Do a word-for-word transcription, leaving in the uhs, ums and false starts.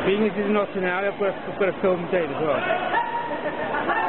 Being this is not an hour, I've got to, I've got to film Dave as well.